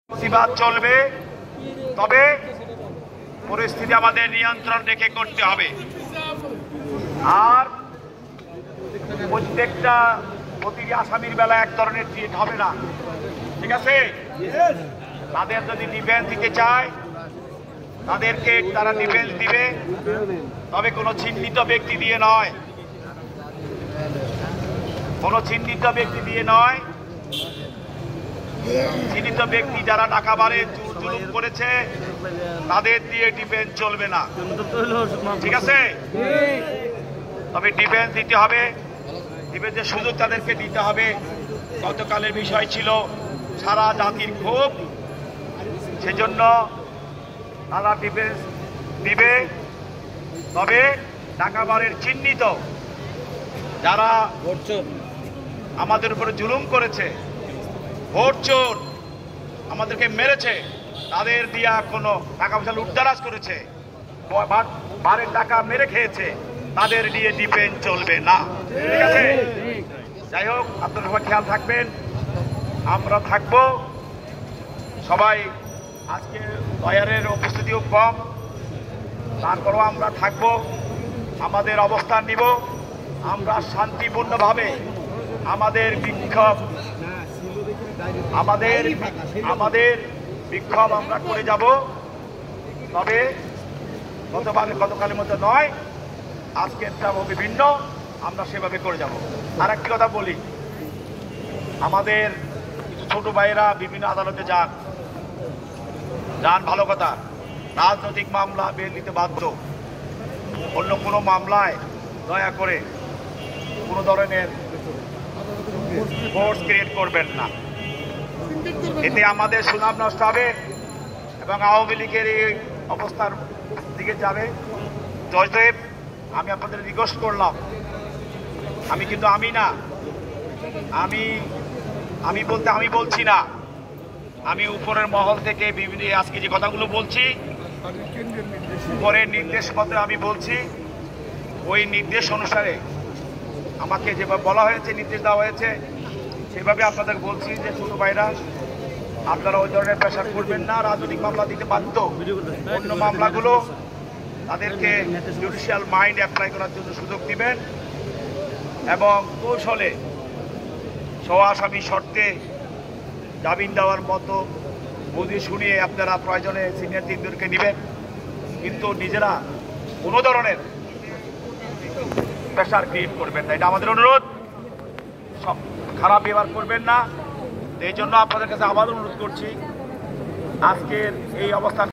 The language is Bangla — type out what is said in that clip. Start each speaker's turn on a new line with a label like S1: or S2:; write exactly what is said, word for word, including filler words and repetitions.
S1: প্রতিবাদ চলবে, তবে পরিস্থিতি আমাদের নিয়ন্ত্রণ রেখে করতে হবে। আর প্রত্যেকটা প্রতিটি আসামির বেলা এক ধরনের ট্রিট হবে না, ঠিক আছে? তাদের যদি ডিফেন্স দিতে চায় তাদেরকে তারা ডিফেন্স দিবে, তবে কোনো চিহ্নিত ব্যক্তি দিয়ে নয়, কোনো চিহ্নিত ব্যক্তি দিয়ে নয়। চিহ্নিত ব্যক্তি যারা ঢাকা বারে জুলুম করেছে তাদের দিয়ে ডিফেন্স চলবে না, ঠিক আছে? তবে ডিফেন্স দিতে হবে, ডিফেন্সের সুযোগ তাদেরকে দিতে হবে। গতকালের বিষয় ছিল সারা জাতির ক্ষোভ, সেজন্য তারা ডিফেন্স দিবে। তবে ঢাকা বারের চিহ্নিত যারা আমাদের উপরে জুলুম করেছে, ভোট চোর, আমাদেরকে মেরেছে, তাদের দিয়া কোনো টাকা পয়সা লুটতারাজ করেছে, বারের টাকা মেরে খেয়েছে, তাদের দিয়ে ডিফেন্স চলবে না, ঠিক আছে? যাই হোক, আপনারা সবাই খেয়াল থাকবেন, আমরা থাকবো সবাই। আজকে লয়ারের উপস্থিতিও কম, তারপরেও আমরা থাকবো, আমাদের অবস্থান নিব। আমরা শান্তিপূর্ণভাবে আমাদের বিক্ষোভ আমাদের আমাদের বিক্ষোভ আমরা করে যাব। তবে গতবার গতকালের মতো নয়, আজকের যাব বিভিন্ন, আমরা সেভাবে করে যাব। আর একটি কথা বলি, আমাদের কিছু ছোট ভাইয়েরা বিভিন্ন আদালতে যান যান ভালো কথা, রাজনৈতিক মামলা বেল দিতে বাধ্য। অন্য কোনো মামলায় দয়া করে কোনো ধরনের ফোর্স ক্রিয়েট করবেন না, এতে আমাদের সুনাম নষ্ট হবে এবং আওয়ামী লীগের এই অবস্থার দিকে যাবে। জয়দেব, আমি আপনাদের রিকোয়েস্ট করলাম, আমি কিন্তু আমি না আমি আমি বলতে আমি বলছি না, আমি উপরের মহল থেকে বিভিন্ন আজকে যে কথাগুলো বলছি, উপরের নির্দেশ মতে আমি বলছি। ওই নির্দেশ অনুসারে আমাকে যেভাবে বলা হয়েছে, নির্দেশ দেওয়া হয়েছে, সেভাবে আপনাদের বলছি যে ছোট ভাইরা, আপনারা ওই ধরনের প্রেশার করবেন না। রাজনৈতিক মামলা দিতে বাধ্য, অন্য মামলাগুলো তাদেরকে জুডিশিয়াল মাইন্ড অ্যাপ্লাই করার জন্য সুযোগ দিবেন এবং কৌশলে সহ-আসামি শর্তে জামিন দেওয়ার মতো বুঝে শুনিয়ে আপনারা প্রয়োজনে সিনিয়র টিমদেরকে নেবেন, কিন্তু নিজেরা কোনো ধরনের প্রেশার ক্রিয়েট করবেন না, এটা আমাদের অনুরোধ। সব খারাপ ব্যবহার করবেন না। এই জন্য আপনাদের কাছে আবার অনুরোধ করছি, আজকের এই অবস্থান